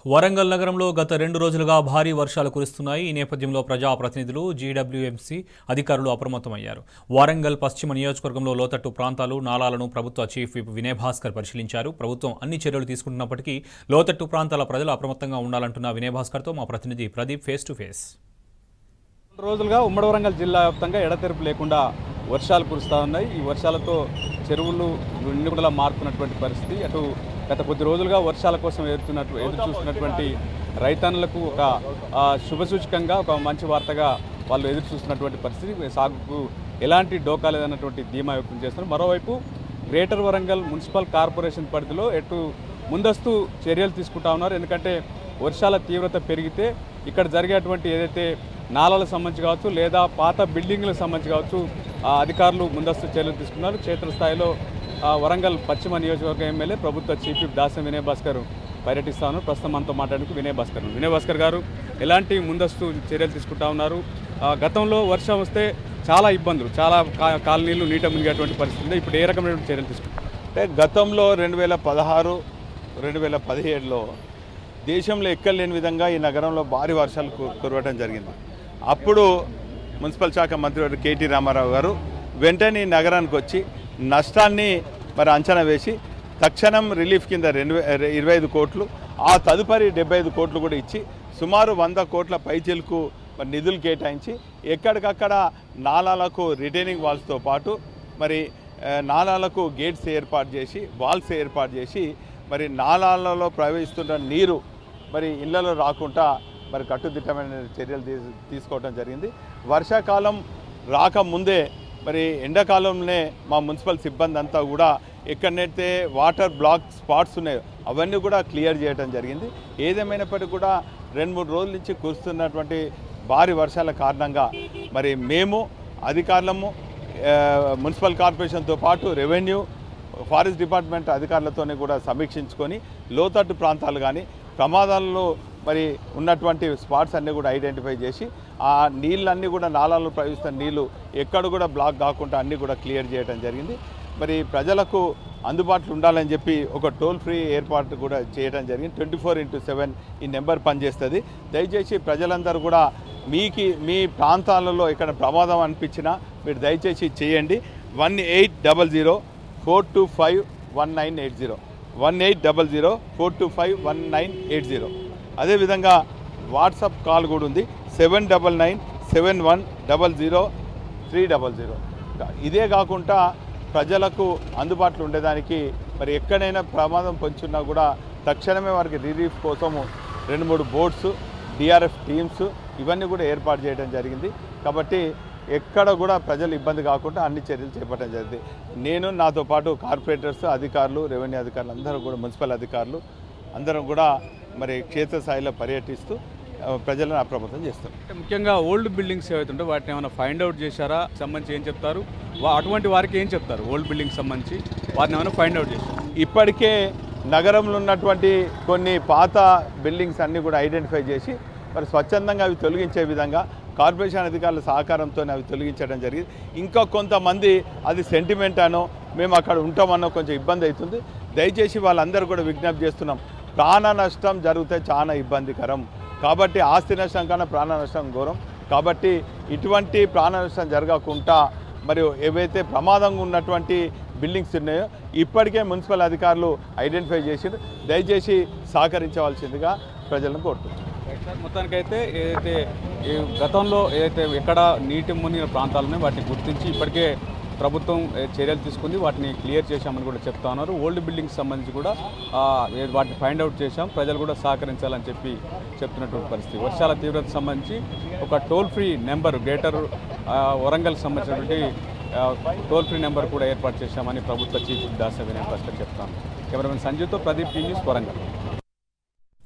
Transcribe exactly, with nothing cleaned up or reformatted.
వరంగల్ నగరంలో గత రెండు రోజులుగా భారీ వర్షాలు కురుస్తున్నాయి. ఈ నేపథ్యంలో ప్రజాప్రతినిధులు, జీడబ్ల్యూఎంసీ అధికారులు అప్రమత్తమయ్యారు. వరంగల్ పశ్చిమ నియోజకవర్గంలో లోతట్టు ప్రాంతాలు, నాలాలను ప్రభుత్వ చీఫ్ విప్ వినయ్ భాస్కర్ పరిశీలించారు. ప్రభుత్వం అన్ని చర్యలు తీసుకుంటున్నప్పటికీ లోతట్టు ప్రాంతాల ప్రజలు అప్రమత్తంగా ఉండాలంటున్న వినయ్ భాస్కర్తో మా ప్రతినిధి ప్రదీప్ ఫేస్ టు ఫేస్. రోజులుగా ఉమ్మడి వరంగల్ జిల్లా వ్యాప్తంగా ఎడతెరిపి లేకుండా వర్షాలు కురుస్తూ ఉన్నాయి. ఈ వర్షాలతో చెరువులు నిండుదల మారుతున్నటువంటి పరిస్థితి. అటు గత కొద్ది రోజులుగా వర్షాల కోసం ఎదురుతున్నట్టు ఎదురు చూస్తున్నటువంటి రైతన్నులకు ఒక శుభసూచకంగా, ఒక మంచి వార్తగా వాళ్ళు ఎదురు చూస్తున్నటువంటి పరిస్థితి. సాగుకు ఎలాంటి డోకా లేదన్నటువంటి ధీమా వ్యక్తం చేస్తున్నారు. మరోవైపు గ్రేటర్ వరంగల్ మున్సిపల్ కార్పొరేషన్ పరిధిలో ఎటు ముందస్తు చర్యలు తీసుకుంటా ఉన్నారు. ఎందుకంటే వర్షాల తీవ్రత పెరిగితే ఇక్కడ జరిగేటువంటి ఏదైతే నాలాలకు సంబంధించి కావచ్చు, లేదా పాత బిల్డింగ్లకు సంబంధించి కావచ్చు, అధికారులు ముందస్తు చర్యలు తీసుకున్నారు. క్షేత్రస్థాయిలో వరంగల్ పశ్చిమ నియోజకవర్గ ఎమ్మెల్యే ప్రభుత్వ చీఫ్ విప్ దాసం వినయ్ భాస్కర్ పర్యటిస్తాను. ప్రస్తుతం మనతో మాట్లాడేందుకు వినయ్ భాస్కర్ వినయ్ భాస్కర్ గారు ఎలాంటి ముందస్తు చర్యలు తీసుకుంటా ఉన్నారు? గతంలో వర్షం వస్తే చాలా ఇబ్బందులు, చాలా కాలనీలు నీట మునిగేటువంటి పరిస్థితి. ఇప్పుడు ఏ రకమైనటువంటి చర్యలు తీసుకుంటారు? అంటే గతంలో రెండు వేల పదహారు రెండు వేల పదిహేడులో దేశంలో ఎక్కలేని విధంగా ఈ నగరంలో భారీ వర్షాలు కురవడం జరిగింది. అప్పుడు మున్సిపల్ శాఖ మంత్రి కేటీ రామారావు గారు వెంటనే ఈ నగరానికి వచ్చి నష్టాన్ని మరి అంచనా వేసి తక్షణం రిలీఫ్ కింద రెండు ఇరవై ఐదు కోట్లు ఆ తదుపరి డెబ్బై ఐదు కోట్లు కూడా ఇచ్చి సుమారు వంద కోట్ల పైచిలకు మరి నిధులు కేటాయించి ఎక్కడికక్కడ నాలాలకు రిటైనింగ్ వాల్స్తో పాటు మరి నాలాలకు గేట్స్ ఏర్పాటు చేసి, వాల్స్ ఏర్పాటు చేసి మరి నాలాలలో ప్రవహిస్తున్న నీరు మరి ఇళ్లలో రాకుండా మరి కట్టుదిట్టమైన చర్యలు తీసుకోవడం జరిగింది. వర్షాకాలం రాకముందే మరి ఎండాకాలంలోనే మా మున్సిపల్ సిబ్బంది అంతా కూడా ఎక్కడైతే వాటర్ బ్లాక్ స్పాట్స్ ఉన్నాయో అవన్నీ కూడా క్లియర్ చేయడం జరిగింది. ఏదేమైనప్పటికీ కూడా రెండు మూడు రోజుల నుంచి కురుస్తున్నటువంటి భారీ వర్షాల కారణంగా మరి మేము అధికారులము, మున్సిపల్ కార్పొరేషన్తో పాటు రెవెన్యూ, ఫారెస్ట్ డిపార్ట్మెంట్ అధికారులతోనే కూడా సమీక్షించుకొని లోతట్టు ప్రాంతాలు కానీ ప్రమాదాల్లో మరి ఉన్నటువంటి స్పాట్స్ అన్నీ కూడా ఐడెంటిఫై చేసి ఆ నీళ్ళన్నీ కూడా నాలాల్లో ప్రవహిస్తున్న నీళ్ళు ఎక్కడ కూడా బ్లాక్ కాకుండా అన్నీ కూడా క్లియర్ చేయడం జరిగింది. మరి ప్రజలకు అందుబాటులో ఉండాలని చెప్పి ఒక టోల్ ఫ్రీ ఏర్పాటు కూడా చేయడం జరిగింది. ట్వంటీ ఫోర్ ఇంటూ సెవెన్ ఈ నెంబర్ పనిచేస్తుంది. దయచేసి ప్రజలందరూ కూడా మీకు మీ ప్రాంతాలలో ఇక్కడ ప్రమాదం అనిపించినా మీరు దయచేసి చేయండి. One eight double zero four two five one nine eight zero one eight double zero four two five one nine eight zero అదేవిధంగా వాట్సాప్ కాల్ కూడా ఉంది, seven double nine seven one double zero three double zero. ఇదే కాకుండా ప్రజలకు అందుబాటులో ఉండేదానికి మరి ఎక్కడైనా ప్రమాదం పొంచున్నా కూడా తక్షణమే వారికి రిలీఫ్ కోసము రెండు మూడు బోట్స్, డిఆర్ఎఫ్ టీమ్స్ ఇవన్నీ కూడా ఏర్పాటు చేయడం జరిగింది. కాబట్టి ఎక్కడ కూడా ప్రజలు ఇబ్బంది కాకుండా అన్ని చర్యలు చేపట్టడం జరిగింది. నేను నాతో పాటు కార్పొరేటర్స్, అధికారులు, రెవెన్యూ అధికారులు అందరూ కూడా, మున్సిపల్ అధికారులు అందరం కూడా మరి క్షేత్రస్థాయిలో పర్యటిస్తూ ప్రజలను అప్రమత్తం చేస్తారు. ముఖ్యంగా ఓల్డ్ బిల్డింగ్స్ ఏవైతుంటే వాటిని ఏమైనా ఫైండ్ అవుట్ చేశారా? సంబంధించి ఏం చెప్తారు? అటువంటి వారికి ఏం చెప్తారు? ఓల్డ్ బిల్డింగ్స్ సంబంధించి వాటిని ఏమైనా ఫైండ్ అవుట్ చేశారు? ఇప్పటికే నగరంలో ఉన్నటువంటి కొన్ని పాత బిల్డింగ్స్ అన్నీ కూడా ఐడెంటిఫై చేసి మరి స్వచ్ఛందంగా అవి తొలగించే విధంగా కార్పొరేషన్ అధికారుల సహకారంతో అవి తొలగించడం జరిగింది. ఇంకా కొంతమంది అది సెంటిమెంట్ అనో మేము అక్కడ ఉంటామన్నో కొంచెం ఇబ్బంది అవుతుంది. దయచేసి వాళ్ళందరూ కూడా విజ్ఞప్తి చేస్తున్నాం, ప్రాణ నష్టం జరిగితే చాలా ఇబ్బందికరం. కాబట్టి ఆస్తి నష్టం కన్నా ప్రాణ నష్టం ఘోరం. కాబట్టి ఇటువంటి ప్రాణ నష్టం జరగకుండా మరియు ఏవైతే ప్రమాదంగా ఉన్నటువంటి బిల్డింగ్స్ ఉన్నాయో ఇప్పటికే మున్సిపల్ అధికారులు ఐడెంటిఫై చేసి దయచేసి సహకరించవలసిందిగా ప్రజలను కోరుతున్నారు. మొత్తానికైతే ఏదైతే ఈ గతంలో ఏదైతే ఎక్కడ నీటి మునిగిన ప్రాంతాలు ఉన్నాయో వాటిని గుర్తించి ఇప్పటికే ప్రభుత్వం చర్యలు తీసుకుంది, వాటిని క్లియర్ చేశామని కూడా చెప్తా ఉన్నారు. ఓల్డ్ బిల్డింగ్స్ సంబంధించి కూడా వాటిని ఫైండ్ అవుట్ చేశాం, ప్రజలు కూడా సహకరించాలని చెప్పి చెప్తున్నటువంటి పరిస్థితి. వర్షాల తీవ్రత సంబంధించి ఒక toll free number, greater Warangal సంబంధించినటువంటి టోల్ ఫ్రీ నెంబర్ కూడా ఏర్పాటు చేశామని ప్రభుత్వ చీఫ్ దాసం వినయ్ భాస్కర్ చెప్తాను. కెమెరామెన్ సంజయ్తో ప్రదీప్ న్యూస్ వరంగల్.